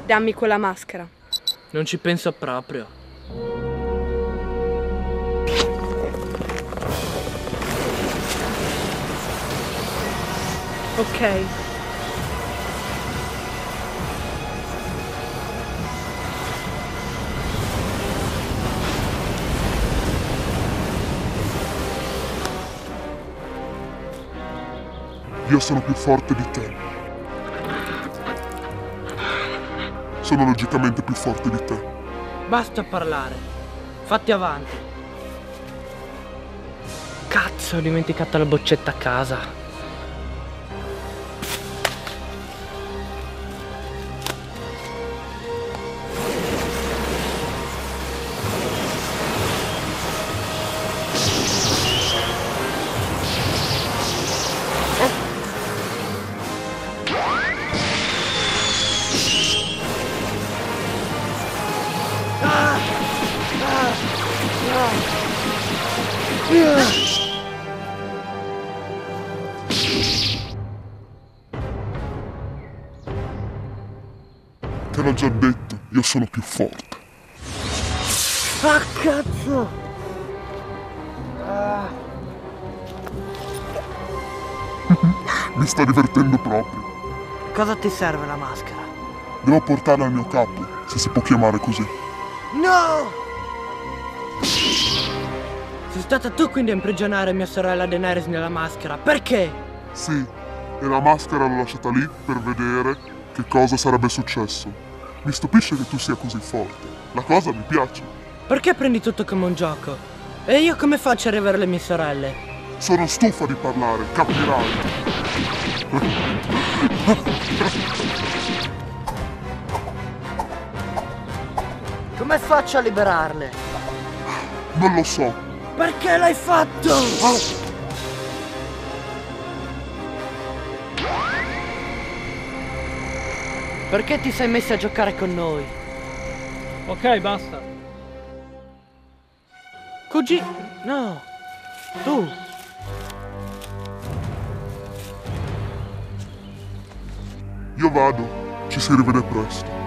Dammi quella maschera. Non ci penso proprio. Ok. Io sono più forte di te. Sono logicamente più forte di te. Basta parlare. Fatti avanti. Cazzo, ho dimenticato la boccetta a casa. Te l'ho già detto, io sono più forte. Ah, cazzo! Mi sta divertendo proprio. Cosa ti serve la maschera? Devo portarla al mio capo, se si può chiamare così. No! Sei stata tu quindi a imprigionare mia sorella Daenerys nella maschera. Perché? Sì, e la maschera l'ho lasciata lì per vedere che cosa sarebbe successo. Mi stupisce che tu sia così forte. La cosa mi piace. Perché prendi tutto come un gioco? E io come faccio a riavere le mie sorelle? Sono stufa di parlare, capirai. Come faccio a liberarle? Non lo so. Perché l'hai fatto? Perché ti sei messi a giocare con noi? Ok, basta. Cugì... No. Tu. Io vado, ci si rivede presto.